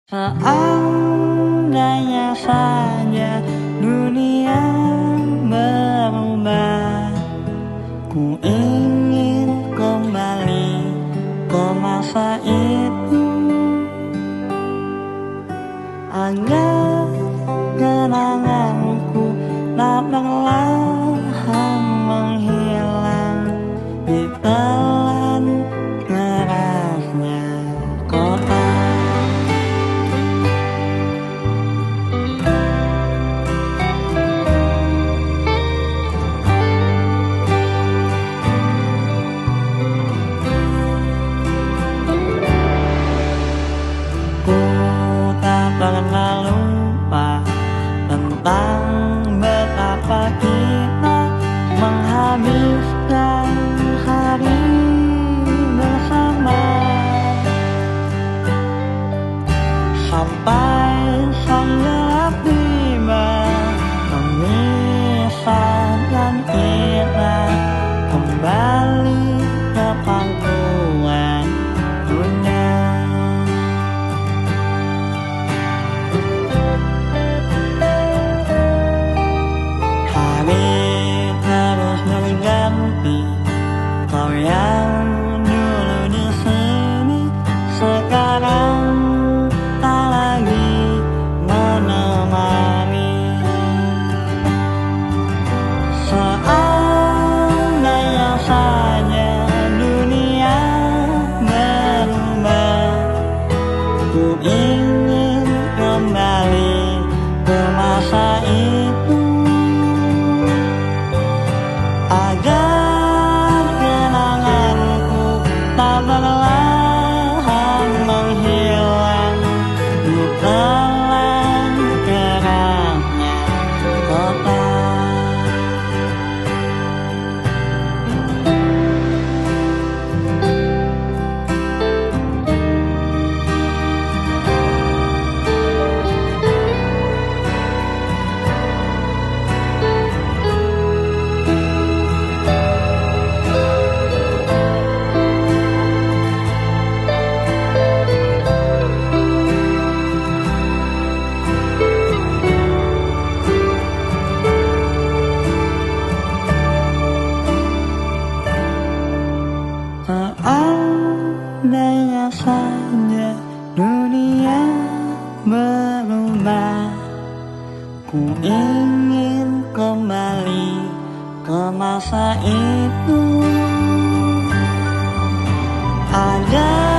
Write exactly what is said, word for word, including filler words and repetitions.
Seandainya saja dunia berubah, ku ingin kembali ke masa itu, agar kenanganku tak perlahan menghilang di telan kerasnya kota. Pernah lupa tentang betapa kita menghabiskan hari bersama, sampai sang gelap tiba memisahkan kita kembali ke pangkuan dunia. Kau yang dulu di sini sekarang tak lagi menemani. Seandainya saja dunia berubah, ku ingin kembali ke masa itu, agar perlahan menghilang di telan kerasnya kota. Seandainya saja dunia berubah, ku ingin kembali ke masa itu, agar